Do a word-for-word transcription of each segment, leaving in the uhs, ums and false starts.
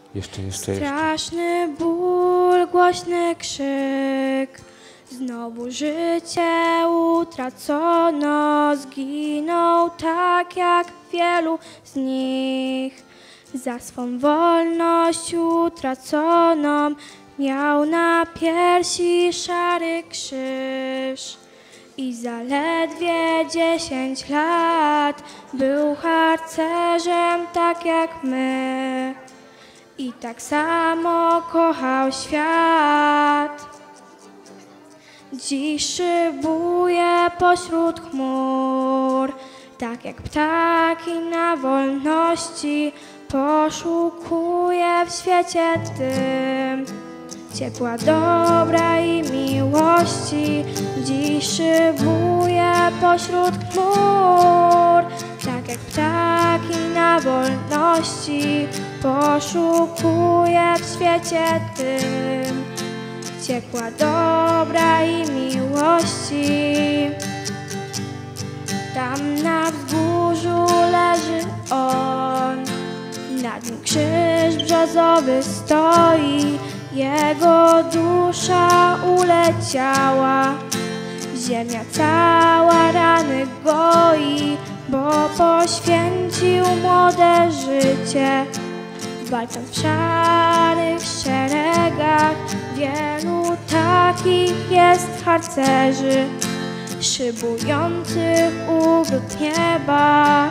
Jeszcze, jeszcze, jeszcze. Straszny ból, głośny krzyk. Znowu życie utracono, zginął tak jak wielu z nich. Za swą wolność utraconą miał na piersi szary krzyż. I zaledwie dziesięć lat był harcerzem tak jak my. I tak samo kochał świat. Dziś szybuje pośród chmur, tak jak ptaki na wolności, poszukuje w świecie tym ciepła, dobra i miłości. Dziś szybuje pośród chmur, tak jak ptaki na wolności, poszukuje w świecie tym ciepła, dobra i miłości. Tam na wzgórzu leży on, nad nim krzyż brzozowy stoi. Jego dusza uleciała, ziemia cała rany goi, bo poświęcił młode życie, walcząc w szarych szeregach. Wielu takich jest harcerzy, szybujących u wrót nieba.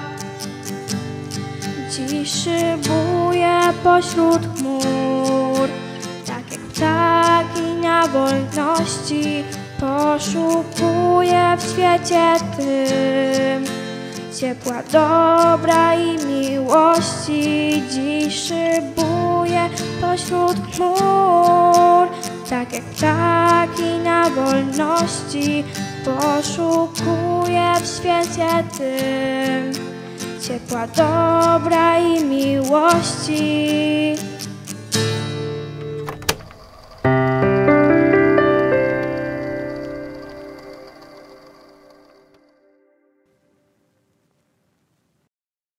Dziś szybuje pośród chmur, tak jak ptaki na wolności, poszukuje w świecie tym ciepła, dobra i miłości. Dziś szybuje pośród chmur, tak jak ptaki na wolności, poszukuje w świecie tym ciepła, dobra i miłości.